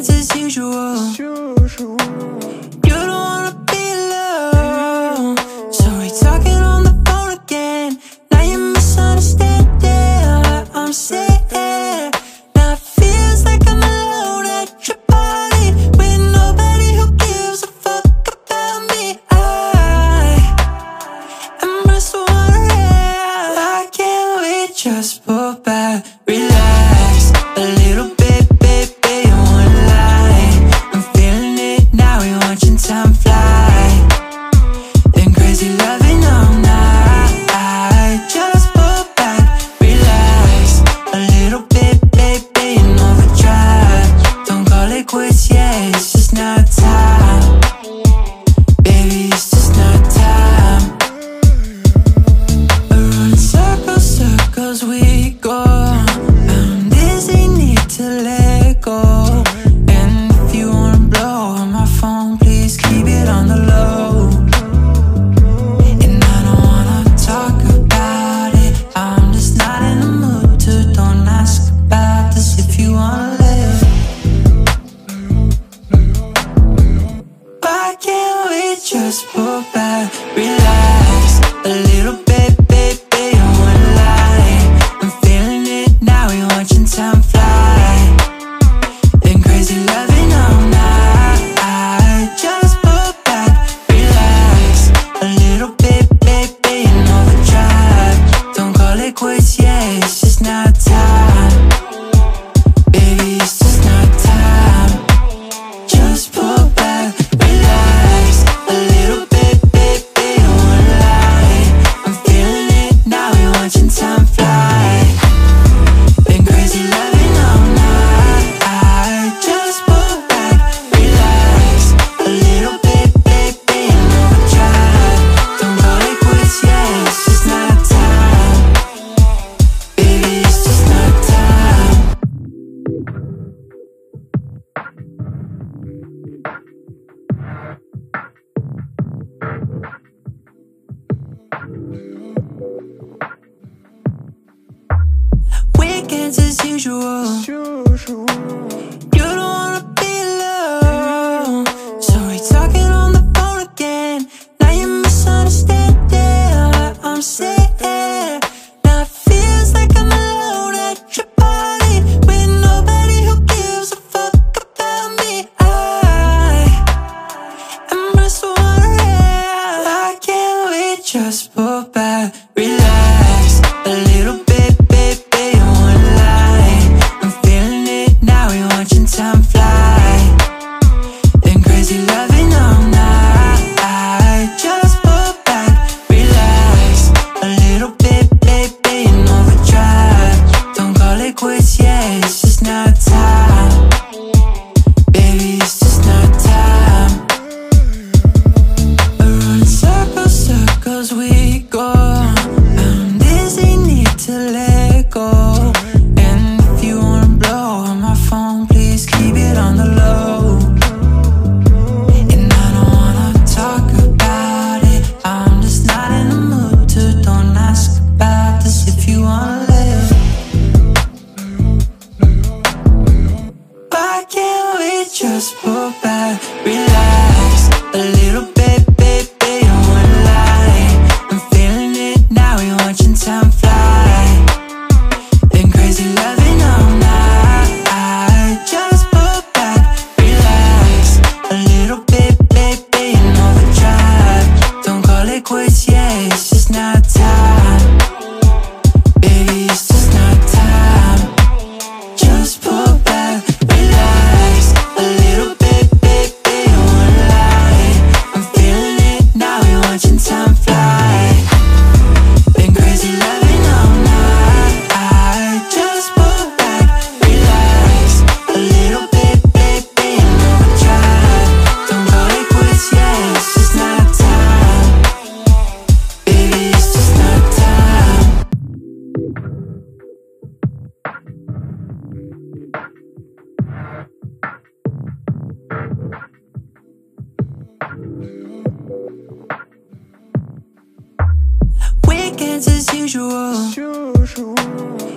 Weekends as usual. You don't wanna be alone, so we talking on the phone again. Now you misunderstanding what I'm saying. Now it feels like I'm alone at your party with nobody who gives a fuck about me. I am just wondering, why can't we just pull back, relax a little bit, baby, one lie. I'm feeling it now, we watching time fly. Been crazy loving all night. Just pull back, relax a little bit, baby, in overdrive. Don't call it quits, yeah, it's just not time. Baby, it's just not time. Around circles, circles we go. I'm dizzy, need to let go. And if you wanna blow on my phone, please keep it on the low. And I don't wanna talk about it, I'm just not in the mood to. Don't ask about this if you wanna live. Why can't we just pull back, relax a little bit, baby, one lie. I'm feeling it now, we watching time fly. Been crazy loving all night. Just pull back, relax a little bit, baby, in overdrive. Don't call it quits, yeah, it's just not time. Baby, it's just not time. Just pull back, relax a little bit, baby, one lie. I'm feeling it now, we watching time fly. Been crazy loving all night. Just pull back, relax a little bit, baby, in overdrive. Don't call it quits, yeah, it's just not time. Baby, it's just not time. Weekends as usual. You don't wanna be alone, so we talking on the phone again. Now you misunderstanding what I'm saying. Now it feels like I'm alone at your party with nobody who gives a fuck about me. I am just wondering, why can't we just pull back, relax a little bit, baby, one lie. I'm feeling it now, we watching time fly. Been crazy loving all night. Just pull back, relax a little bit, baby, in overdrive. Don't call it quits, yeah, it's just not time. Baby, it's just not time. Around circles, circles we go. I'm dizzy, need to let go. And if you wanna blow on my phone, please keep it on the low. And I don't wanna talk about it, I'm just not in the mood to. Don't ask about this if you wanna live. Why can't we just pull back, relax a little bit, baby, one lie. I'm feeling it now, we watching time fly. Been crazy loving all night. Just pull back, relax a little bit, baby, in overdrive. Don't call it quits, yeah, it's just not time. Baby, it's just not time. Just pull back, relax a little bit, baby, one lie. I'm feeling it now, we watching time fly. Been crazy loving all night. Just pull back, relax a little bit, baby, in overdrive. Don't call it quits, yeah, it's just not time. Baby, it's just not time. Weekends as usual.